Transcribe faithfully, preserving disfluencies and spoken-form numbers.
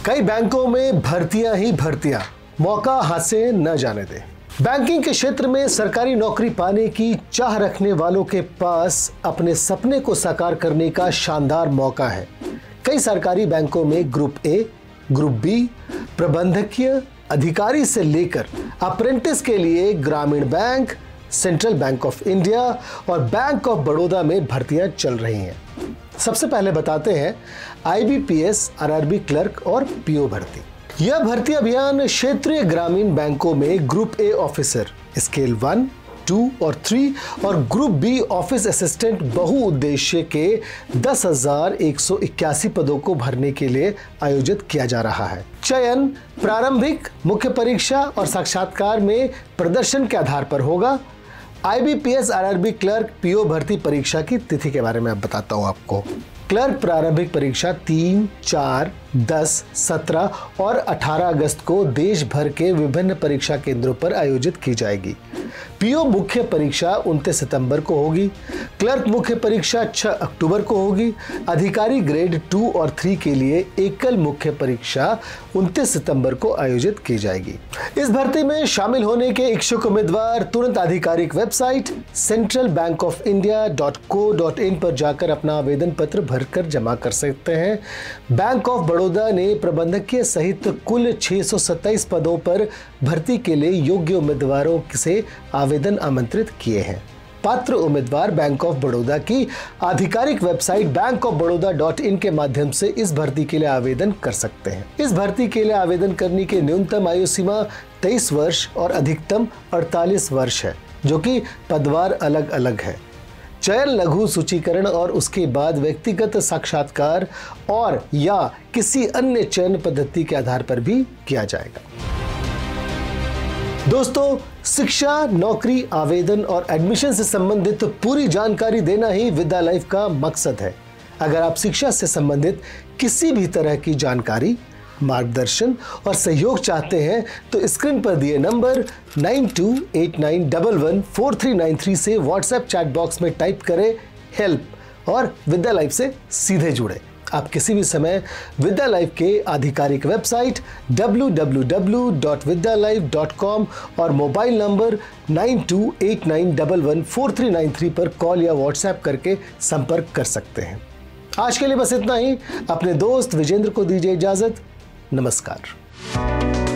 कई बैंकों में भर्तियां ही भर्तियां, मौका हाथ से न जाने दें। बैंकिंग के क्षेत्र में सरकारी नौकरी पाने की चाह रखने वालों के पास अपने सपने को साकार करने का शानदार मौका है। कई सरकारी बैंकों में ग्रुप ए, ग्रुप बी, प्रबंधकीय अधिकारी से लेकर अप्रेंटिस के लिए ग्रामीण bank, central bank of India और बैंक ऑफ बड़ौदा में भर्तियां चल रही हैं। सबसे पहले बताते हैं I B P S, R R B clerk और पी ओ भर्ती। यह भर्ती अभियान क्षेत्रीय ग्रामीण बैंकों में group A officer scale one, two और थ्री और ग्रुप बी ऑफिस असिस्टेंट बहुउद्देश्य के दस हजार एक सौ इक्यासी पदों को भरने के लिए आयोजित किया जा रहा है। चयन प्रारंभिक, मुख्य परीक्षा और साक्षात्कार में प्रदर्शन के आधार पर होगा। I B P S, R R B clerk, P O भर्ती परीक्षा की तिथि के बारे में अब बताता हूं आपको। क्लर्क प्रारंभिक परीक्षा तीन, चार, दस, सत्रह और अठारह अगस्त को देश भर के विभिन्न परीक्षा केंद्रों पर आयोजित की जाएगी। पीओ मुख्य परीक्षा उनतीस सितंबर को होगी। क्लर्क मुख्य परीक्षा छह अक्टूबर को होगी। अधिकारी ग्रेड टू और थ्री के लिए एकल मुख्य परीक्षा उनतीस सितंबर को आयोजित की जाएगी। इस भर्ती में शामिल होने के इच्छुक उम्मीदवार तुरंत आधिकारिक website central bank of India dot co dot in पर जाकर अपना आवेदन पत्र भरकर जमा कर सकते हैं। बैंक ऑफ बड़ौदा ने प्रबंधकीय सहित कुल छह सौ सत्ताईस पदों पर भर्ती के लिए योग्य उम्मीदवारों से आवेदन आमंत्रित किए हैं। पात्र उम्मीदवार बैंक ऑफ बड़ौदा की आधिकारिक website bank of Baroda dot in के माध्यम से इस भर्ती के लिए आवेदन कर सकते हैं। इस भर्ती के लिए आवेदन करने की न्यूनतम आयु सीमा तेईस वर्ष और अधिकतम अड़तालीस वर्ष है, जो कि पदवार अलग अलग है। चयन लघु सूचीकरण और उसके बाद व्यक्तिगत साक्षात्कार और या किसी अन्य चयन पद्धति के आधार पर भी किया जाएगा। दोस्तों, शिक्षा, नौकरी, आवेदन और एडमिशन से संबंधित पूरी जानकारी देना ही विद्या लाइफ का मकसद है। अगर आप शिक्षा से संबंधित किसी भी तरह की जानकारी, मार्गदर्शन और सहयोग चाहते हैं तो स्क्रीन पर दिए number nine two eight nine one one four three nine three से व्हाट्सएप चैट बॉक्स में टाइप करें हेल्प और विद्या लाइफ से सीधे जुड़े। आप किसी भी समय विद्या लाइफ के आधिकारिक website W W W dot Vidya life dot com और mobile number nine two eight nine one one four three nine three पर कॉल या व्हाट्सएप करके संपर्क कर सकते हैं। आज के लिए बस इतना ही। अपने दोस्त विजेंद्र को दीजिए इजाजत। नमस्कार।